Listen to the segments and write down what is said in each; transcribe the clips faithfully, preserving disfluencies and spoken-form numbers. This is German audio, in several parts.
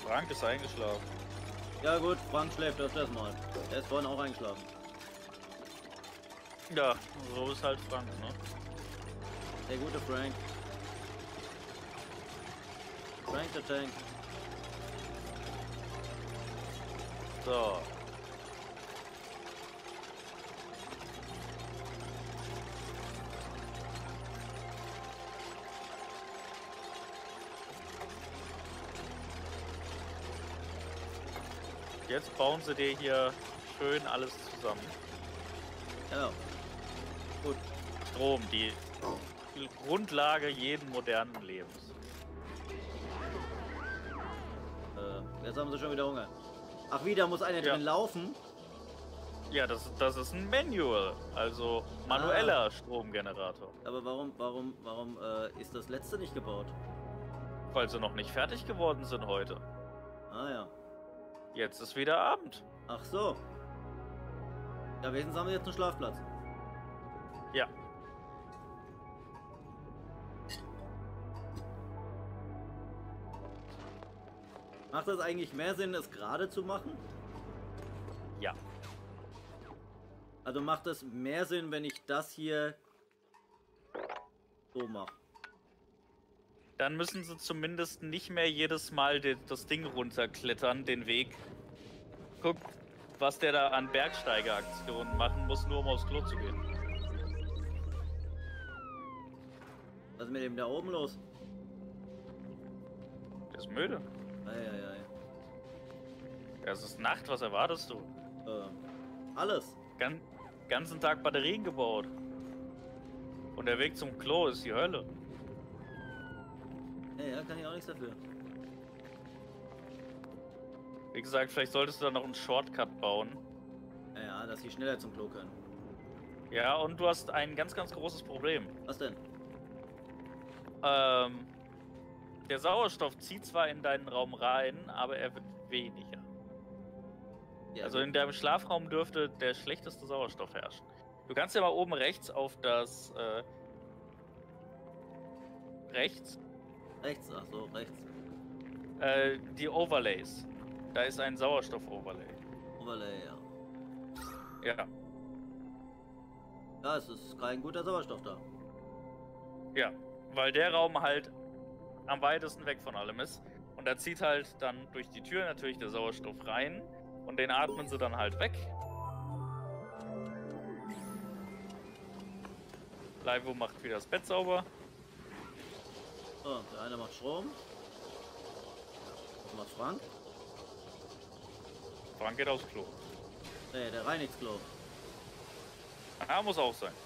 Frank ist eingeschlafen. Ja gut, Frank schläft öfters mal. Er ist vorhin auch eingeschlafen. Ja, so ist halt Frank, ne? Der gute Frank. Frank der Tank. So. Jetzt bauen sie dir hier schön alles zusammen. Ja. Gut. Strom, die Grundlage jeden modernen Lebens. Äh, jetzt haben sie schon wieder Hunger. Ach, wieder muss einer Ja. drin laufen? Ja, das, das ist ein Manual, also manueller ah. Stromgenerator. Aber warum, warum, warum äh, ist das letzte nicht gebaut? Weil sie noch nicht fertig geworden sind heute. Ah ja. Jetzt ist wieder Abend. Ach so. Ja, wenigstens haben wir jetzt einen Schlafplatz. Ja. Macht das eigentlich mehr Sinn, es gerade zu machen? Ja. Also macht es mehr Sinn, wenn ich das hier so mache? Dann müssen sie zumindest nicht mehr jedes Mal de, das Ding runterklettern, den Weg. Guck, was der da an Bergsteigeraktionen machen muss, nur um aufs Klo zu gehen. Was ist mit dem da oben los? Der ist müde. Eieiei. Ja, es ist Nacht, was erwartest du? Ähm, alles. Gan ganzen Tag Batterien gebaut. Und der Weg zum Klo ist die Hölle. Ja, ja, kann ich auch nichts dafür. Wie gesagt, vielleicht solltest du da noch einen Shortcut bauen. Ja, dass sie schneller zum Klo können. Ja, und du hast ein ganz, ganz großes Problem. Was denn? Ähm, der Sauerstoff zieht zwar in deinen Raum rein, aber er wird weniger. Ja, also in deinem Schlafraum dürfte der schlechteste Sauerstoff herrschen. Du kannst ja mal oben rechts auf das... Äh, rechts? Rechts, ach so, rechts. Äh, die Overlays. Da ist ein Sauerstoff-Overlay. Overlay, ja. Ja. Ja, es ist kein guter Sauerstoff da. Ja, weil der Raum halt am weitesten weg von allem ist. Und da zieht halt dann durch die Tür natürlich der Sauerstoff rein. Und den atmen sie dann halt weg. Laivo macht wieder das Bett sauber. So, der eine macht Strom. Was macht Frank? Frank geht aufs Klo. Nee, der reinigt Klo. Ja, muss auch sein.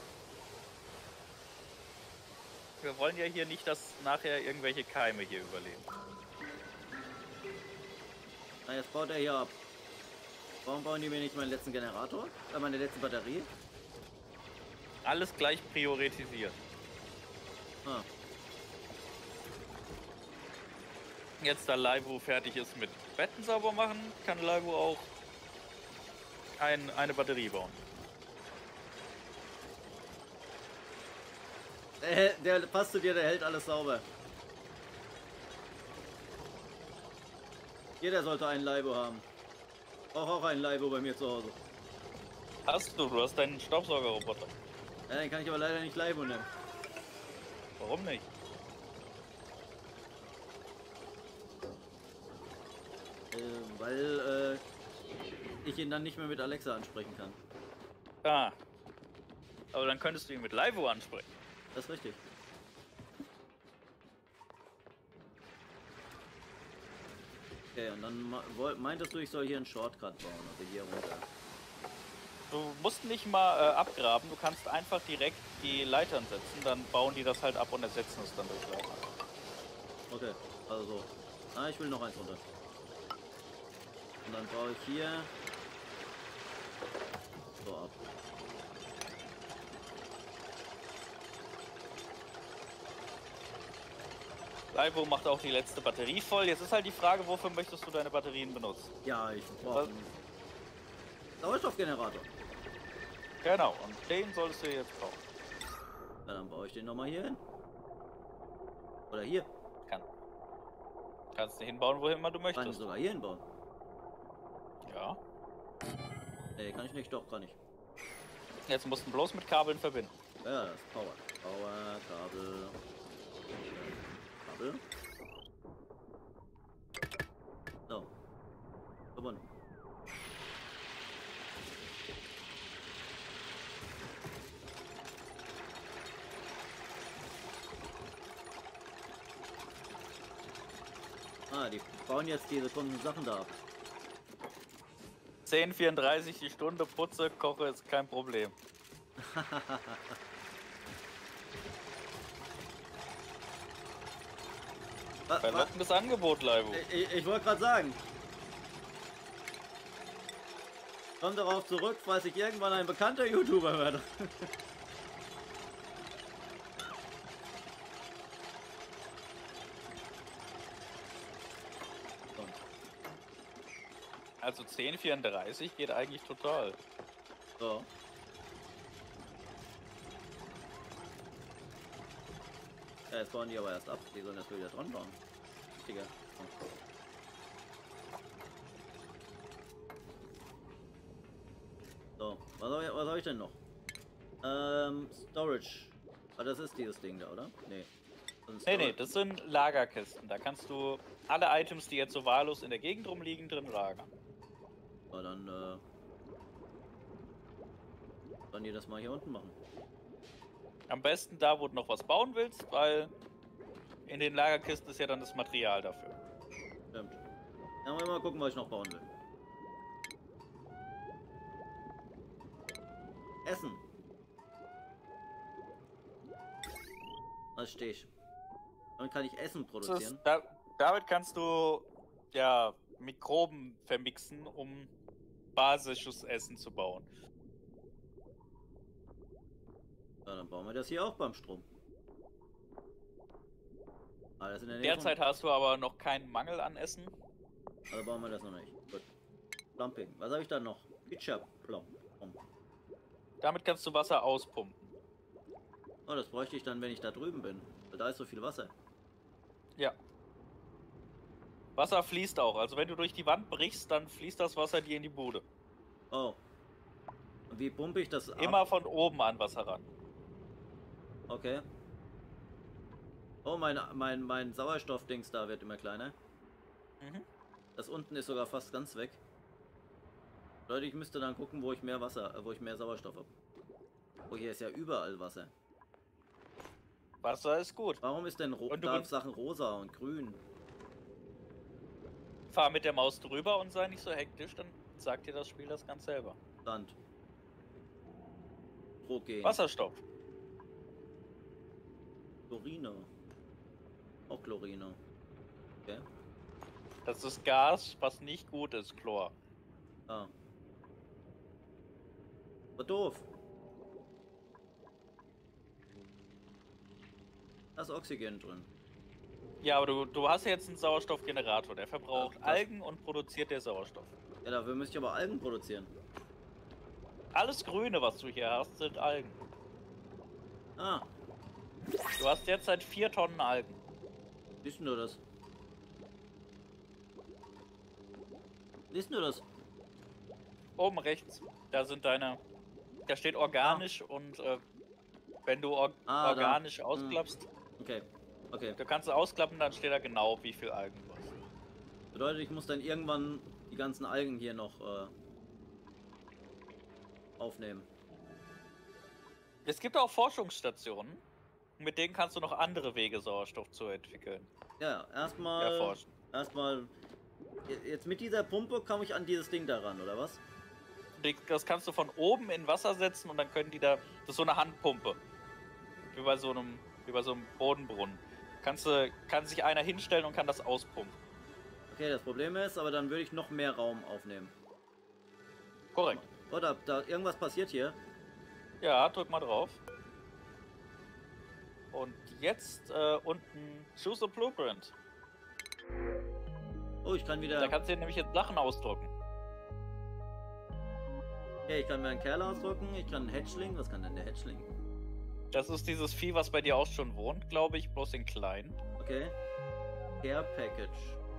Wir wollen ja hier nicht, dass nachher irgendwelche Keime hier überleben. Na, jetzt baut er hier ab. Warum bauen die mir nicht meinen letzten Generator? Äh, meine letzte Batterie? Alles gleich priorisiert. Ah. Jetzt, da Laivo fertig ist mit Betten sauber machen, kann Laivo auch ein, eine Batterie bauen. Der, der passt zu dir, der hält alles sauber. Jeder sollte einen Laivo haben. Brauch auch einen Laivo bei mir zu Hause. Hast du, du hast deinen Staubsaugerroboter. Ja, den kann ich aber leider nicht Laivo nennen. Warum nicht? Äh, weil äh, ich ihn dann nicht mehr mit Alexa ansprechen kann. Ah. Aber dann könntest du ihn mit Laivo ansprechen. Das ist richtig. Okay, und dann meintest du, ich soll hier einen Shortcut bauen, also hier runter. Du musst nicht mal äh, abgraben, du kannst einfach direkt die Leitern setzen, dann bauen die das halt ab und ersetzen es dann durch Leitern. Okay, also so. Ah, ich will noch eins runter. Und dann baue ich hier so ab. Laivo macht auch die letzte Batterie voll. Jetzt ist halt die Frage, wofür möchtest du deine Batterien benutzen? Ja, ich brauche einen Sauerstoffgenerator. Genau, und den solltest du jetzt bauen. Ja, dann baue ich den nochmal hier hin. Oder hier. Kann. Kannst du hinbauen, wohin immer du Kann ich möchtest. sogar hier hinbauen? Ja. Nee, kann ich nicht, doch, kann ich. Jetzt musst du bloß mit Kabeln verbinden. Ja, das ist Power. Power, Kabel. Kabel. So. Verbunden. Ah, die bauen jetzt diese komischen Sachen da ab. zehn vierunddreißig die Stunde, putze, koche ist kein Problem. Was, was? Verlockendes Angebot, Leibo. Ich, ich, ich wollte gerade sagen. Komm darauf zurück, falls ich irgendwann ein bekannter YouTuber werde. Also zehn vierunddreißig geht eigentlich total. So. Ja, jetzt bauen die aber erst ab. Die sollen das wieder dran bauen. Digga. So, was habe ich, was hab ich denn noch? Ähm, Storage. Ah, das ist dieses Ding da, oder? Nee. Das Nee, nee, das sind Lagerkisten. Da kannst du alle Items, die jetzt so wahllos in der Gegend rumliegen, drin lagern. Aber dann, äh... sollen die das mal hier unten machen? Am besten da, wo du noch was bauen willst, weil in den Lagerkisten ist ja dann das Material dafür. Stimmt. Dann wollen wir mal gucken, was ich noch bauen will. Essen. Was stehe ich? Damit kann ich Essen Das ist, produzieren. da, damit kannst du ja Mikroben vermixen, um basisches Essen zu bauen. Ja, dann bauen wir das hier auch beim Strom. Alles in der Nähe Derzeit hast du aber noch keinen Mangel an Essen. von... Also bauen wir das noch nicht. Gut. Plumping. Was habe ich da noch? Pitcher Plump. Damit kannst du Wasser auspumpen. Oh, das bräuchte ich dann, wenn ich da drüben bin. Weil da ist so viel Wasser. Ja. Wasser fließt auch. Also wenn du durch die Wand brichst, dann fließt das Wasser dir in die Bude. Oh. Und wie pumpe ich das ab? Immer von oben an Wasser ran. Okay. Oh, mein, mein, mein Sauerstoffdings da wird immer kleiner. Mhm. Das unten ist sogar fast ganz weg. Leute, ich müsste dann gucken, wo ich mehr Wasser, äh, wo ich mehr Sauerstoff habe. Oh, hier ist ja überall Wasser. Wasser ist gut. Warum ist denn ro Und du da bist- Sachen rosa und grün? Fahr mit der Maus drüber und sei nicht so hektisch, dann sagt dir das Spiel das ganz selber. Sand. Progen. Wasserstoff. Chlorine. Auch Chlorine. Okay. Das ist Gas, was nicht gut ist, Chlor. Ah. War doof. Da ist Oxygen drin. Ja, aber du, du hast ja jetzt einen Sauerstoffgenerator, der verbraucht Ach, das- Algen und produziert der Sauerstoff. Ja, dafür müsste ich aber Algen produzieren. Alles Grüne, was du hier hast, sind Algen. Ah, Du hast derzeit vier Tonnen Algen. siehst du das? Siehst du das? Oben rechts, da sind deine... Da steht organisch und äh, wenn du or Ah, da. organisch ausklappst, Okay. Okay. du kannst es ausklappen, dann steht da genau, wie viel Algen du hast. Bedeutet, ich muss dann irgendwann die ganzen Algen hier noch äh, aufnehmen. Es gibt auch Forschungsstationen, mit denen kannst du noch andere Wege, Sauerstoff zu entwickeln. Ja, erstmal. Erforschen. Erstmal. Jetzt mit dieser Pumpe komme ich an dieses Ding daran, oder was? Die- Das kannst du von oben in Wasser setzen und dann können die da. Das ist so eine Handpumpe. Wie bei so einem, wie bei so einem Bodenbrunnen. Kannst du, kann sich einer hinstellen und kann das auspumpen. Okay, das Problem ist, aber dann würde ich noch mehr Raum aufnehmen. Korrekt. Oder da irgendwas passiert hier. Ja, drück mal drauf. Und jetzt äh, unten Choose a Blueprint. Oh, ich kann wieder. Da kannst du dir nämlich jetzt Sachen ausdrucken. Okay, ich kann mir einen Kerl ausdrucken, ich kann einen Hatchling. Was kann denn der Hatchling? Das ist dieses Vieh, was bei dir auch schon wohnt, glaube ich, bloß in klein. Okay. Care Package.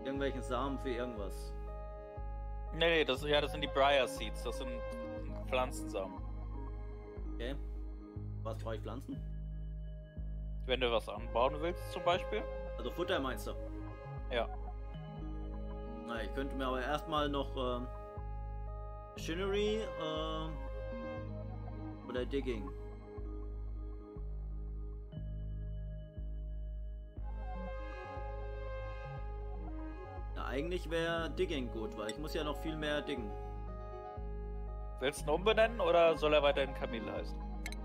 irgendwelchen Samen für irgendwas. Nee, nee, das, ja, das sind die Briar Seeds, das sind Pflanzensamen. Okay. Was brauche ich Pflanzen? Wenn du was anbauen willst, zum Beispiel. Also Futter meinst du? Ja. Na, ich könnte mir aber erstmal noch ähm, Machinery ähm, oder Digging. Ja, eigentlich wäre Digging gut, weil ich muss ja noch viel mehr diggen. Willst du ihn umbenennen oder soll er weiterhin Camille heißen?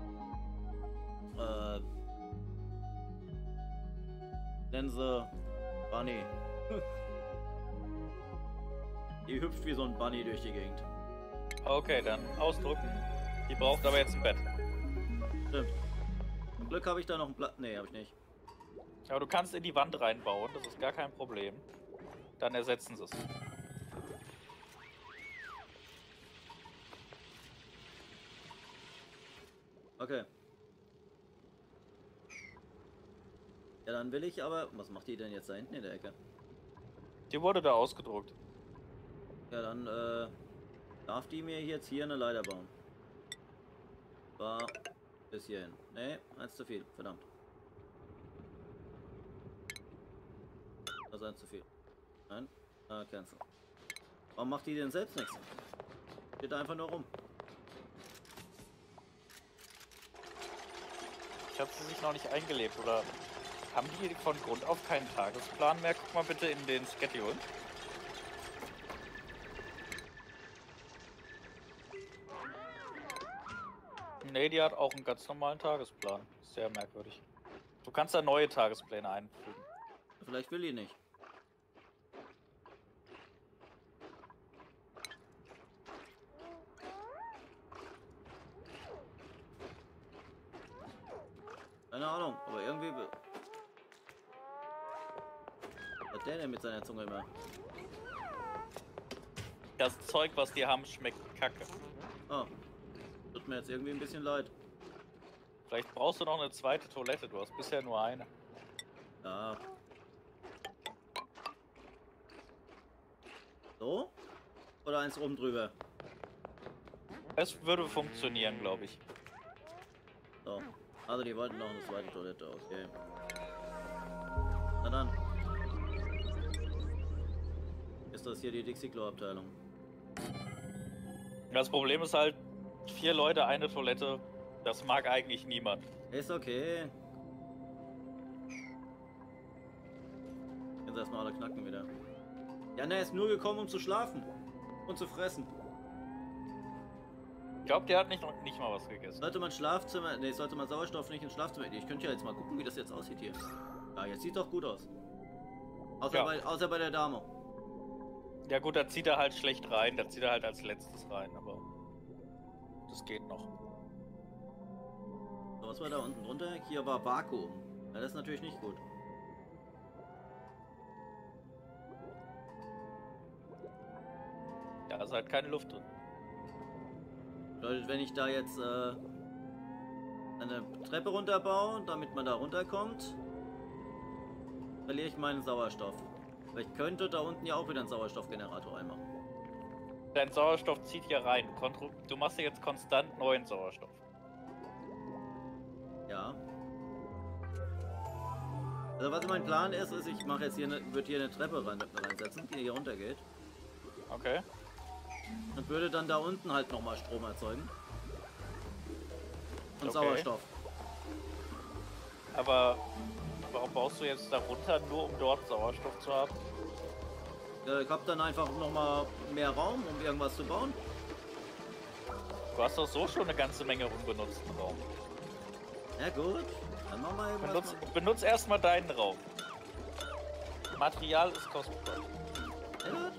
Äh, nennen sie Bunny. Die hüpft wie so ein Bunny durch die Gegend. Okay, dann ausdrucken. Die braucht aber jetzt ein Bett. Stimmt. Zum Glück habe ich da noch ein Blatt. Nee, habe ich nicht. Aber du kannst in die Wand reinbauen, das ist gar kein Problem. Dann ersetzen sie es. Okay. Ja, dann will ich aber... Was macht die denn jetzt da hinten in der Ecke? Die wurde da ausgedruckt. Ja, dann äh, darf die mir jetzt hier eine Leiter bauen. War bis hierhin. Nee, eins zu viel. Verdammt. Das ist eins zu viel. Nein. Ah, cancel. Warum macht die denn selbst nichts? Steht einfach nur rum. Ich habe sie sich noch nicht eingelebt, oder haben die von Grund auf keinen Tagesplan mehr? Guck mal bitte in den Schedule. Nee, die hat auch einen ganz normalen Tagesplan. Sehr merkwürdig. Du kannst da neue Tagespläne einfügen. Vielleicht will die nicht. Keine Ahnung, aber irgendwie... Was hat der denn mit seiner Zunge immer? Das Zeug, was die haben, schmeckt kacke. Oh. Tut mir jetzt irgendwie ein bisschen leid. Vielleicht brauchst du noch eine zweite Toilette, du hast bisher nur eine. Ja. So? Oder eins oben drüber? Es würde funktionieren, glaube ich. So. Also die wollten noch eine zweite Toilette, okay. Na dann. Ist das hier die Dixie-Klo-Abteilung? Das Problem ist halt, vier Leute, eine Toilette, das mag eigentlich niemand. Ist okay. Jetzt erstmal alle knacken wieder. Ja, ne, ist nur gekommen, um zu schlafen. Und zu fressen. Ich glaube, der hat nicht, nicht mal was gegessen. Sollte man Schlafzimmer... Ne, sollte man Sauerstoff nicht ins Schlafzimmer... Ich könnte ja jetzt mal gucken, wie das jetzt aussieht hier. Ja, jetzt sieht doch gut aus. Außer, Ja. bei, außer bei der Dame. Ja gut, da zieht er halt schlecht rein, da zieht er halt als letztes rein, aber das geht noch. So, was war da unten drunter? Hier war Vakuum. Ja, das ist natürlich nicht gut. Da ist halt keine Luft drin. Bedeutet, wenn ich da jetzt äh, eine Treppe runterbaue, damit man da runterkommt, verliere ich meinen Sauerstoff. Aber ich könnte da unten ja auch wieder einen Sauerstoffgenerator einmachen. Dein Sauerstoff zieht hier rein. Du, kontro du machst hier jetzt konstant neuen Sauerstoff. Ja. Also was mein Plan ist, ist, ich mache jetzt hier eine, würde hier eine Treppe rein, reinsetzen, die hier runter geht. Okay. Und würde dann da unten halt nochmal Strom erzeugen. Und Okay. Sauerstoff. Aber warum baust du jetzt da runter, nur um dort Sauerstoff zu haben? Äh, Ich habe dann einfach nochmal mehr Raum, um irgendwas zu bauen. Du hast doch so schon eine ganze Menge unbenutzten Raum. Ja gut, dann machen wir eben Benutz, erstmal- benutz erstmal deinen Raum. Material ist kostbar. Ja, gut.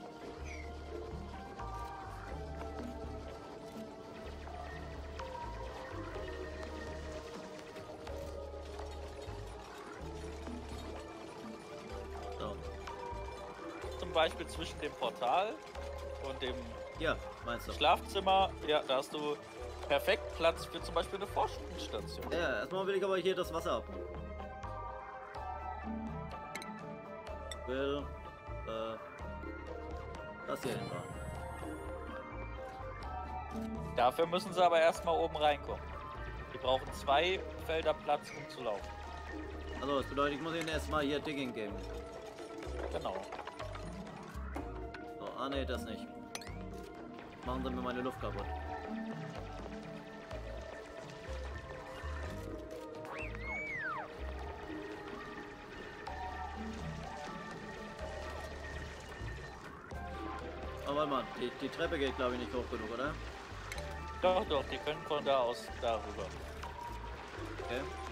So, Zum Beispiel zwischen dem Portal und dem hier, meinst du? Schlafzimmer, ja, da hast du perfekt Platz für zum Beispiel eine Forschungsstation. Ja, erstmal will ich aber hier das Wasser ab. Will äh, das hier hin war. Dafür müssen sie aber erstmal oben reinkommen. Die brauchen zwei Felder Platz, um zu laufen. Also, das bedeutet, ich muss ihnen erstmal hier Digging geben. Genau. So, ah ne, das nicht. Machen sie mir meine Luft kaputt. Aber warte mal, die, die Treppe geht glaube ich nicht hoch genug, oder? Doch, doch, die können von da aus darüber. Okay.